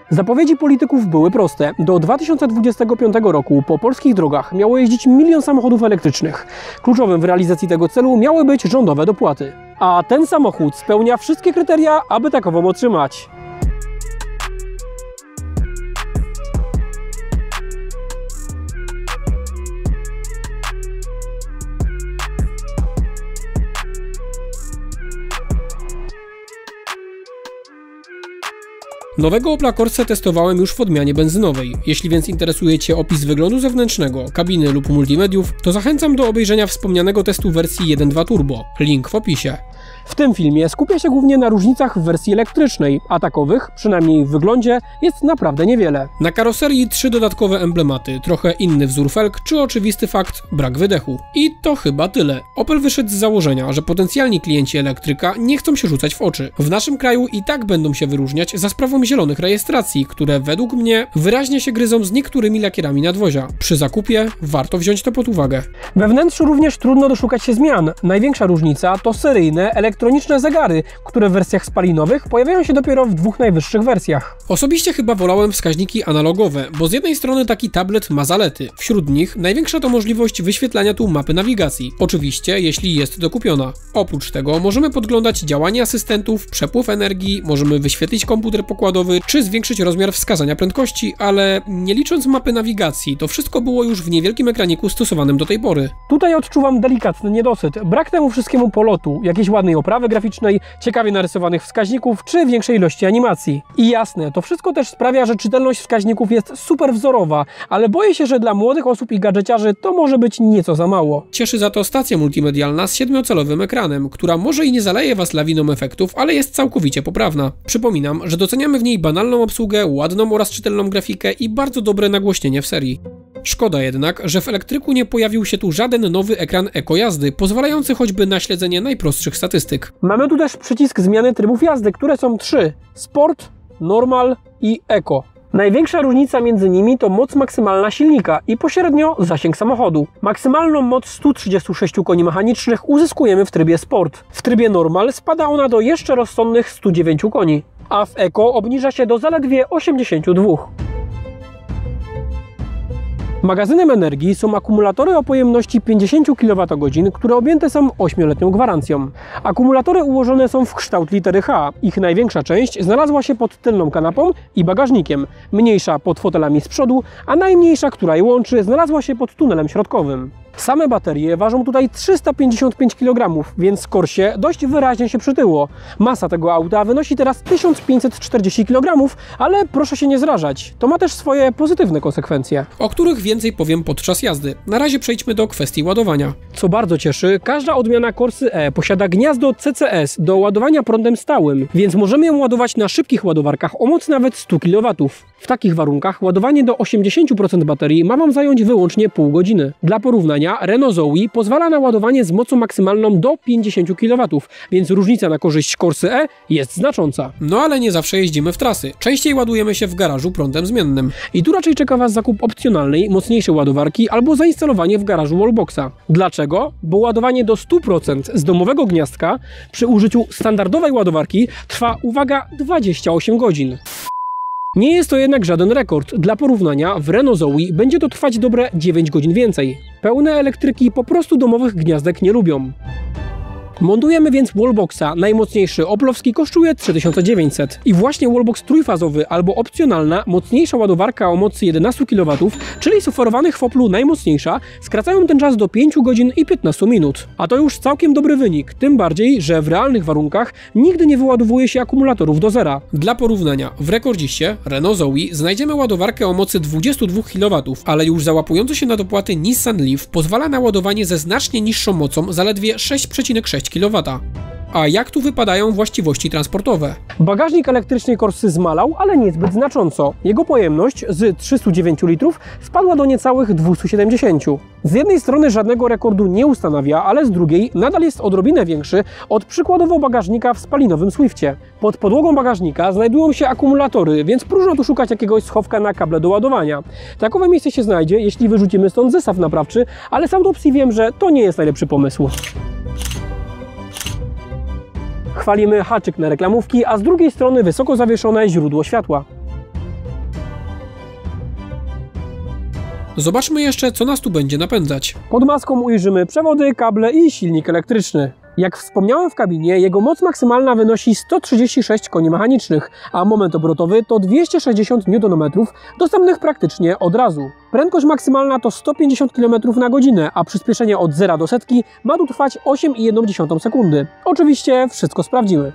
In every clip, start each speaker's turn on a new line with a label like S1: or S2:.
S1: Zapowiedzi polityków były proste. Do 2025 roku po polskich drogach miało jeździć 1 000 000 samochodów elektrycznych. Kluczowym w realizacji tego celu miały być rządowe dopłaty. A ten samochód spełnia wszystkie kryteria, aby takową otrzymać. Nowego Opla Corsa testowałem już w odmianie benzynowej. Jeśli więc interesuje Cię opis wyglądu zewnętrznego, kabiny lub multimediów, to zachęcam do obejrzenia wspomnianego testu wersji 1.2 Turbo. Link w opisie. W tym filmie skupię się głównie na różnicach w wersji elektrycznej, a takowych, przynajmniej w wyglądzie, jest naprawdę niewiele. Na karoserii 3 dodatkowe emblematy, trochę inny wzór felg, czy oczywisty fakt brak wydechu. I to chyba tyle. Opel wyszedł z założenia, że potencjalni klienci elektryka nie chcą się rzucać w oczy. W naszym kraju i tak będą się wyróżniać za sprawą zielonych rejestracji, które według mnie wyraźnie się gryzą z niektórymi lakierami nadwozia. Przy zakupie warto wziąć to pod uwagę. We wnętrzu również trudno doszukać się zmian. Największa różnica to seryjne, elektroniczne zegary, które w wersjach spalinowych pojawiają się dopiero w 2 najwyższych wersjach. Osobiście chyba wolałem wskaźniki analogowe, bo z jednej strony taki tablet ma zalety. Wśród nich największa to możliwość wyświetlania tu mapy nawigacji. Oczywiście, jeśli jest dokupiona. Oprócz tego możemy podglądać działanie asystentów, przepływ energii, możemy wyświetlić komputer pokładowy, czy zwiększyć rozmiar wskazania prędkości, ale nie licząc mapy nawigacji, to wszystko było już w niewielkim ekraniku stosowanym do tej pory. Tutaj odczuwam delikatny niedosyt. Brak temu wszystkiemu polotu, jakiejś ładnej oprawy graficznej, ciekawie narysowanych wskaźników, czy większej ilości animacji. I jasne, to wszystko też sprawia, że czytelność wskaźników jest super wzorowa, ale boję się, że dla młodych osób i gadżeciarzy to może być nieco za mało. Cieszy za to stacja multimedialna z 7-calowym ekranem, która może i nie zaleje Was lawiną efektów, ale jest całkowicie poprawna. Przypominam, że doceniamy w niej banalną obsługę, ładną oraz czytelną grafikę i bardzo dobre nagłośnienie w serii. Szkoda jednak, że w elektryku nie pojawił się tu żaden nowy ekran ekojazdy, pozwalający choćby na śledzenie najprostszych statystyk. Mamy tu też przycisk zmiany trybów jazdy, które są 3: Sport, Normal i Eco. Największa różnica między nimi to moc maksymalna silnika i pośrednio zasięg samochodu. Maksymalną moc 136 koni mechanicznych uzyskujemy w trybie Sport. W trybie Normal spada ona do jeszcze rozsądnych 109 koni, a w Eco obniża się do zaledwie 82. Magazynem energii są akumulatory o pojemności 50 kWh, które objęte są 8-letnią gwarancją. Akumulatory ułożone są w kształt litery H. Ich największa część znalazła się pod tylną kanapą i bagażnikiem, mniejsza pod fotelami z przodu, a najmniejsza, która je łączy, znalazła się pod tunelem środkowym. Same baterie ważą tutaj 355 kg, więc Corsie dość wyraźnie się przytyło. Masa tego auta wynosi teraz 1540 kg, ale proszę się nie zrażać, to ma też swoje pozytywne konsekwencje, o których więcej powiem podczas jazdy. Na razie przejdźmy do kwestii ładowania. Co bardzo cieszy, każda odmiana Corsy E posiada gniazdo CCS do ładowania prądem stałym, więc możemy ją ładować na szybkich ładowarkach o mocy nawet 100 kW. W takich warunkach ładowanie do 80% baterii ma Wam zająć wyłącznie pół godziny. Dla porównania Renault Zoe pozwala na ładowanie z mocą maksymalną do 50 kW, więc różnica na korzyść Corsy E jest znacząca. No ale nie zawsze jeździmy w trasy. Częściej ładujemy się w garażu prądem zmiennym. I tu raczej czeka Was zakup opcjonalnej, mocniejszej ładowarki albo zainstalowanie w garażu wallboxa. Dlaczego? Bo ładowanie do 100% z domowego gniazdka przy użyciu standardowej ładowarki trwa, uwaga, 28 godzin. Nie jest to jednak żaden rekord. Dla porównania w Renault Zoe będzie to trwać dobre 9 godzin więcej. Pełne elektryki po prostu domowych gniazdek nie lubią. Montujemy więc wallboxa. Najmocniejszy oplowski kosztuje 3900. I właśnie wallbox trójfazowy albo opcjonalna, mocniejsza ładowarka o mocy 11 kW, czyli z oferowanych w Oplu najmocniejsza, skracają ten czas do 5 godzin i 15 minut. A to już całkiem dobry wynik, tym bardziej, że w realnych warunkach nigdy nie wyładowuje się akumulatorów do zera. Dla porównania, w rekordziście Renault Zoe znajdziemy ładowarkę o mocy 22 kW, ale już załapujący się na dopłaty Nissan Leaf pozwala na ładowanie ze znacznie niższą mocą, zaledwie 6,6 kW. A jak tu wypadają właściwości transportowe? Bagażnik elektrycznej Corsy zmalał, ale niezbyt znacząco. Jego pojemność z 309 litrów spadła do niecałych 270. Z jednej strony żadnego rekordu nie ustanawia, ale z drugiej nadal jest odrobinę większy od przykładowo bagażnika w spalinowym Swiftie. Pod podłogą bagażnika znajdują się akumulatory, więc próżno tu szukać jakiegoś schowka na kable do ładowania. Takowe miejsce się znajdzie, jeśli wyrzucimy stąd zestaw naprawczy, ale z autopsji wiem, że to nie jest najlepszy pomysł. Chwalimy haczyk na reklamówki, a z drugiej strony wysoko zawieszone źródło światła. Zobaczmy jeszcze, co nas tu będzie napędzać. Pod maską ujrzymy przewody, kable i silnik elektryczny. Jak wspomniałem w kabinie, jego moc maksymalna wynosi 136 koni mechanicznych, a moment obrotowy to 260 Nm, dostępnych praktycznie od razu. Prędkość maksymalna to 150 km na godzinę, a przyspieszenie od 0 do setki ma tu trwać 8,1 sekundy. Oczywiście wszystko sprawdzimy.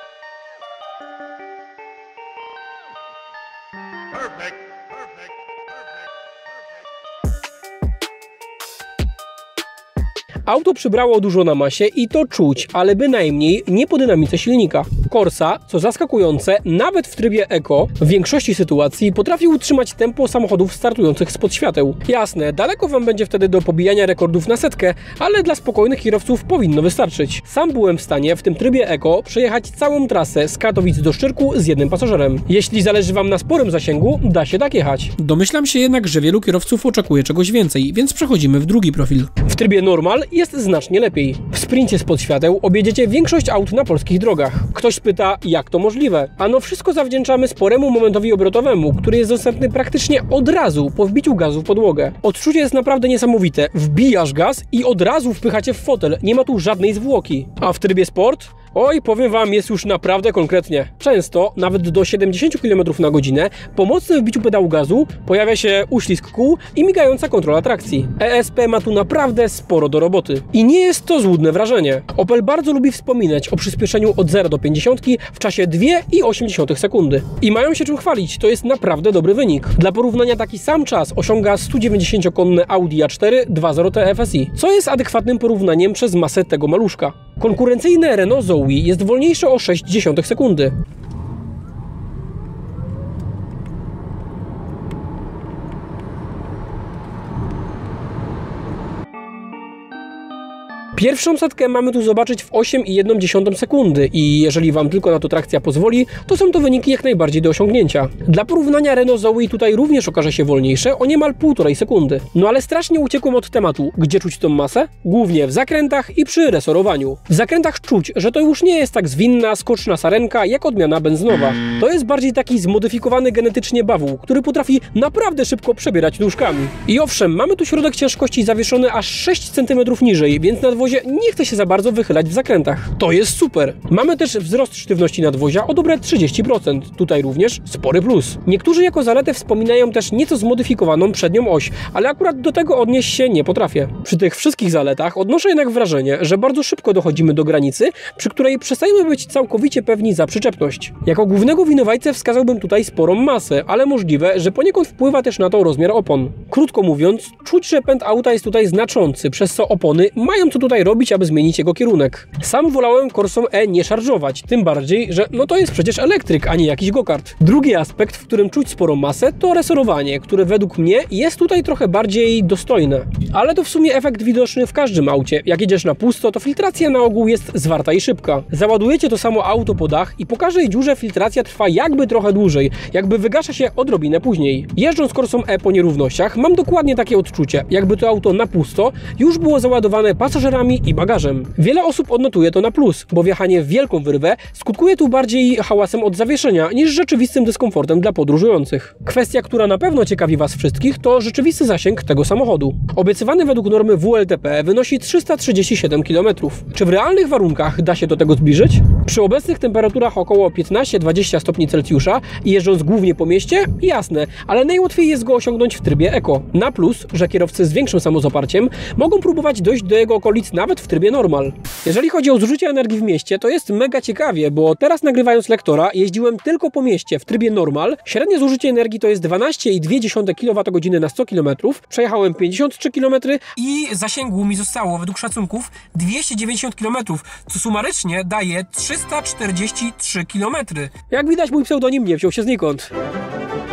S1: Auto przybrało dużo na masie i to czuć, ale bynajmniej nie po dynamice silnika. Corsa, co zaskakujące, nawet w trybie Eco, w większości sytuacji potrafi utrzymać tempo samochodów startujących spod świateł. Jasne, daleko Wam będzie wtedy do pobijania rekordów na setkę, ale dla spokojnych kierowców powinno wystarczyć. Sam byłem w stanie w tym trybie Eco przejechać całą trasę z Katowic do Szczyrku z jednym pasażerem. Jeśli zależy Wam na sporym zasięgu, da się tak jechać. Domyślam się jednak, że wielu kierowców oczekuje czegoś więcej, więc przechodzimy w drugi profil. W trybie Normal jest znacznie lepiej. W sprincie spod świateł objedziecie większość aut na polskich drogach. Ktoś pyta, jak to możliwe? Ano wszystko zawdzięczamy sporemu momentowi obrotowemu, który jest dostępny praktycznie od razu po wbiciu gazu w podłogę. Odczucie jest naprawdę niesamowite. Wbijasz gaz i od razu wpychacie w fotel. Nie ma tu żadnej zwłoki. A w trybie sport? Oj, powiem Wam, jest już naprawdę konkretnie. Często, nawet do 70 km na godzinę, po mocnym wbiciu pedału gazu pojawia się uślizg kół i migająca kontrola trakcji. ESP ma tu naprawdę sporo do roboty. I nie jest to złudne wrażenie. Opel bardzo lubi wspominać o przyspieszeniu od 0 do 50 w czasie 2,8 sekundy. I mają się czym chwalić, to jest naprawdę dobry wynik. Dla porównania taki sam czas osiąga 190-konne Audi A4 2.0 TFSI, co jest adekwatnym porównaniem przez masę tego maluszka. Konkurencyjne Renault Zoe jest wolniejsze o 0,6 sekundy. Pierwszą setkę mamy tu zobaczyć w 8,1 sekundy i jeżeli Wam tylko na to trakcja pozwoli, to są to wyniki jak najbardziej do osiągnięcia. Dla porównania Renault Zoe tutaj również okaże się wolniejsze o niemal 1,5 sekundy. No ale strasznie uciekłem od tematu. Gdzie czuć tą masę? Głównie w zakrętach i przy resorowaniu. W zakrętach czuć, że to już nie jest tak zwinna, skoczna sarenka jak odmiana benzynowa. To jest bardziej taki zmodyfikowany genetycznie bawół, który potrafi naprawdę szybko przebierać nóżkami. I owszem, mamy tu środek ciężkości zawieszony aż 6 cm niżej, więc nadwozie nie chce się za bardzo wychylać w zakrętach. To jest super. Mamy też wzrost sztywności nadwozia o dobre 30%. Tutaj również spory plus. Niektórzy jako zaletę wspominają też nieco zmodyfikowaną przednią oś, ale akurat do tego odnieść się nie potrafię. Przy tych wszystkich zaletach odnoszę jednak wrażenie, że bardzo szybko dochodzimy do granicy, przy której przestajemy być całkowicie pewni za przyczepność. Jako głównego winowajcę wskazałbym tutaj sporą masę, ale możliwe, że poniekąd wpływa też na to rozmiar opon. Krótko mówiąc, czuć, że pęd auta jest tutaj znaczący, przez co opony mają co tutaj robić, aby zmienić jego kierunek. Sam wolałem Corsą E nie szarżować, tym bardziej, że no to jest przecież elektryk, a nie jakiś go-kart. Drugi aspekt, w którym czuć sporą masę, to resorowanie, które według mnie jest tutaj trochę bardziej dostojne. Ale to w sumie efekt widoczny w każdym aucie. Jak jedziesz na pusto, to filtracja na ogół jest zwarta i szybka. Załadujecie to samo auto po dach i po każdej dziurze filtracja trwa jakby trochę dłużej, jakby wygasza się odrobinę później. Jeżdżąc Corsą E po nierównościach, mam dokładnie takie odczucie, jakby to auto na pusto już było załadowane pasażerami i bagażem. Wiele osób odnotuje to na plus, bo wjechanie w wielką wyrwę skutkuje tu bardziej hałasem od zawieszenia niż rzeczywistym dyskomfortem dla podróżujących. Kwestia, która na pewno ciekawi Was wszystkich, to rzeczywisty zasięg tego samochodu. Obiecywany według normy WLTP wynosi 337 km. Czy w realnych warunkach da się do tego zbliżyć? Przy obecnych temperaturach około 15-20 stopni Celsjusza i jeżdżąc głównie po mieście? Jasne, ale najłatwiej jest go osiągnąć w trybie Eco. Na plus, że kierowcy z większym samozaparciem mogą próbować dojść do jego okolic nawet w trybie Normal. Jeżeli chodzi o zużycie energii w mieście, to jest mega ciekawie, bo teraz nagrywając lektora jeździłem tylko po mieście w trybie Normal. Średnie zużycie energii to jest 12,2 kWh na 100 km. Przejechałem 53 km i zasięgu mi zostało według szacunków 290 km, co sumarycznie daje 343 km. Jak widać, mój pseudonim nie wziął się znikąd.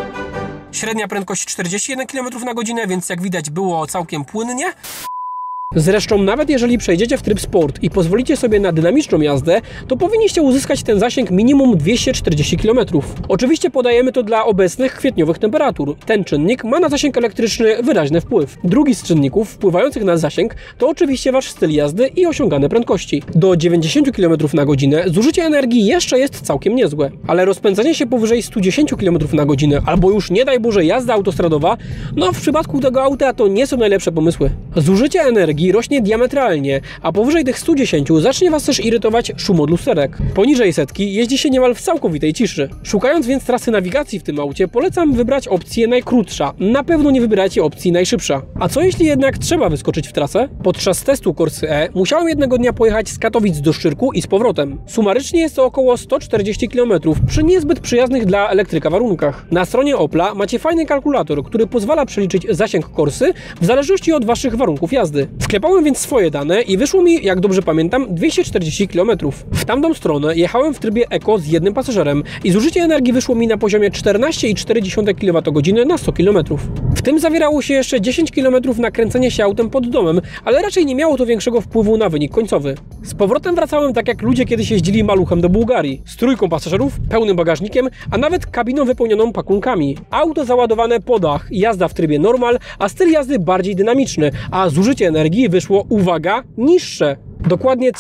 S1: Średnia prędkość 41 km na godzinę, więc jak widać było całkiem płynnie. Zresztą nawet jeżeli przejdziecie w tryb sport i pozwolicie sobie na dynamiczną jazdę, to powinniście uzyskać ten zasięg minimum 240 km. Oczywiście podajemy to dla obecnych kwietniowych temperatur. Ten czynnik ma na zasięg elektryczny wyraźny wpływ. Drugi z czynników wpływających na zasięg to oczywiście wasz styl jazdy i osiągane prędkości. Do 90 km na godzinę zużycie energii jeszcze jest całkiem niezłe, ale rozpędzanie się powyżej 110 km na godzinę albo już nie daj Boże jazda autostradowa, no w przypadku tego auta to nie są najlepsze pomysły. Zużycie energii rośnie diametralnie, a powyżej tych 110 zacznie was też irytować szum od lusterek. Poniżej setki jeździ się niemal w całkowitej ciszy. Szukając więc trasy nawigacji w tym aucie, polecam wybrać opcję najkrótsza. Na pewno nie wybierajcie opcji najszybsza. A co jeśli jednak trzeba wyskoczyć w trasę? Podczas testu Corsy E musiałem jednego dnia pojechać z Katowic do Szczyrku i z powrotem. Sumarycznie jest to około 140 km przy niezbyt przyjaznych dla elektryka warunkach. Na stronie Opla macie fajny kalkulator, który pozwala przeliczyć zasięg Corsy w zależności od waszych warunków jazdy. Wklepałem więc swoje dane i wyszło mi, jak dobrze pamiętam, 240 km. W tamtą stronę jechałem w trybie Eco z jednym pasażerem i zużycie energii wyszło mi na poziomie 14,4 kWh na 100 km. W tym zawierało się jeszcze 10 km na kręcenie się autem pod domem, ale raczej nie miało to większego wpływu na wynik końcowy. Z powrotem wracałem tak jak ludzie kiedyś jeździli maluchem do Bułgarii, z trójką pasażerów, pełnym bagażnikiem, a nawet kabiną wypełnioną pakunkami. Auto załadowane po dach, jazda w trybie normal, a styl jazdy bardziej dynamiczny, a zużycie energii wyszło, uwaga, niższe. Dokładnie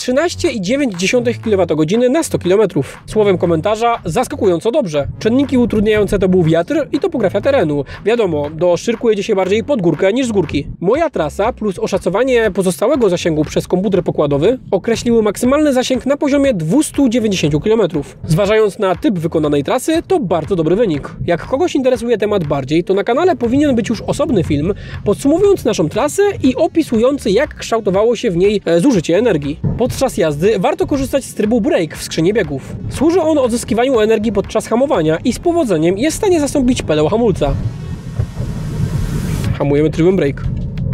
S1: 13,9 kWh na 100 km. Słowem komentarza, zaskakująco dobrze. Czynniki utrudniające to był wiatr i topografia terenu. Wiadomo, do Szczyrku jedzie się bardziej pod górkę niż z górki. Moja trasa plus oszacowanie pozostałego zasięgu przez komputer pokładowy określiły maksymalny zasięg na poziomie 290 km. Zważając na typ wykonanej trasy, to bardzo dobry wynik. Jak kogoś interesuje temat bardziej, to na kanale powinien być już osobny film podsumowując naszą trasę i opisujący, jak kształtowało się w niej zużycie energii. Podczas jazdy warto korzystać z trybu brake w skrzyni biegów. Służy on odzyskiwaniu energii podczas hamowania i z powodzeniem jest w stanie zastąpić pedał hamulca. Hamujemy trybem brake.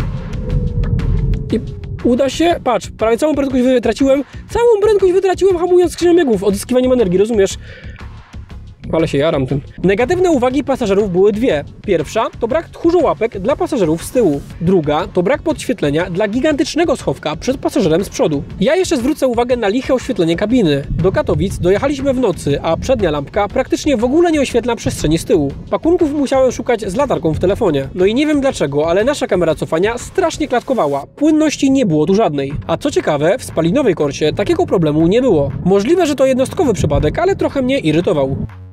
S1: I uda się, patrz, prawie całą prędkość wytraciłem hamując skrzynią biegów, odzyskiwaniem energii, rozumiesz? Ale się jaram tym. Negatywne uwagi pasażerów były dwie. Pierwsza to brak tchórzołapek dla pasażerów z tyłu. Druga to brak podświetlenia dla gigantycznego schowka przed pasażerem z przodu. Ja jeszcze zwrócę uwagę na liche oświetlenie kabiny. Do Katowic dojechaliśmy w nocy, a przednia lampka praktycznie w ogóle nie oświetla przestrzeni z tyłu. Pakunków musiałem szukać z latarką w telefonie. No i nie wiem dlaczego, ale nasza kamera cofania strasznie klatkowała. Płynności nie było tu żadnej. A co ciekawe, w spalinowej Corsie takiego problemu nie było. Możliwe, że to jednostkowy przypadek, ale trochę mnie irytował.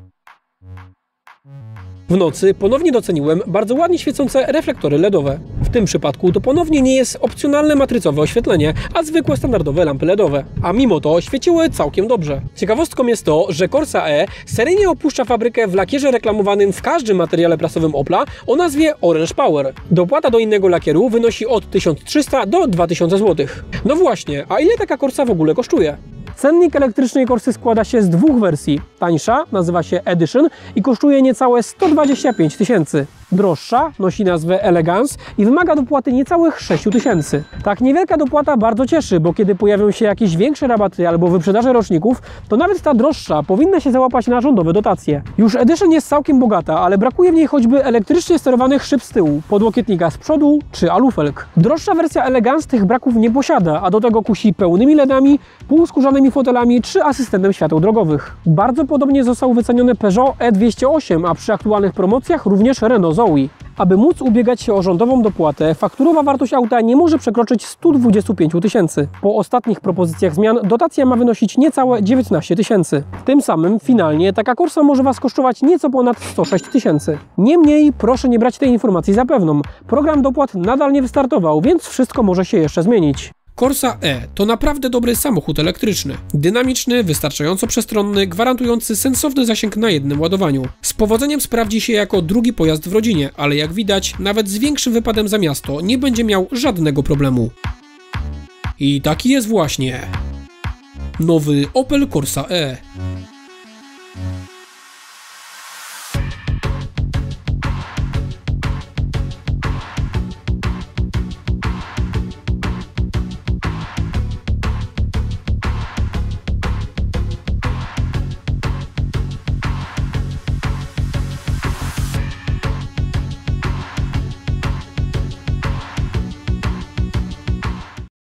S1: W nocy ponownie doceniłem bardzo ładnie świecące reflektory LEDowe. W tym przypadku to ponownie nie jest opcjonalne matrycowe oświetlenie, a zwykłe standardowe lampy LEDowe. A mimo to świeciły całkiem dobrze. Ciekawostką jest to, że Corsa E seryjnie opuszcza fabrykę w lakierze reklamowanym w każdym materiale prasowym Opla o nazwie Orange Power. Dopłata do innego lakieru wynosi od 1300 do 2000 zł. No właśnie, a ile taka Corsa w ogóle kosztuje? Cennik elektrycznej Corsy składa się z dwóch wersji. Tańsza nazywa się Edition i kosztuje niecałe 125 000. Droższa nosi nazwę Elegance i wymaga dopłaty niecałych 6 000. Tak niewielka dopłata bardzo cieszy, bo kiedy pojawią się jakieś większe rabaty albo wyprzedaże roczników, to nawet ta droższa powinna się załapać na rządowe dotacje. Już Edition jest całkiem bogata, ale brakuje w niej choćby elektrycznie sterowanych szyb z tyłu, podłokietnika z przodu czy alufelg. Droższa wersja Elegance tych braków nie posiada, a do tego kusi pełnymi LEDami, półskórzanymi fotelami czy asystentem świateł drogowych. Bardzo podobnie został wyceniony Peugeot E208, a przy aktualnych promocjach również Renault Zoe. Aby móc ubiegać się o rządową dopłatę, fakturowa wartość auta nie może przekroczyć 125 000. Po ostatnich propozycjach zmian dotacja ma wynosić niecałe 19 000. Tym samym finalnie taka Corsa może Was kosztować nieco ponad 106 000. Niemniej proszę nie brać tej informacji za pewną. Program dopłat nadal nie wystartował, więc wszystko może się jeszcze zmienić. Corsa E to naprawdę dobry samochód elektryczny. Dynamiczny, wystarczająco przestronny, gwarantujący sensowny zasięg na jednym ładowaniu. Z powodzeniem sprawdzi się jako drugi pojazd w rodzinie, ale jak widać, nawet z większym wypadem za miasto nie będzie miał żadnego problemu. I taki jest właśnie nowy Opel Corsa E.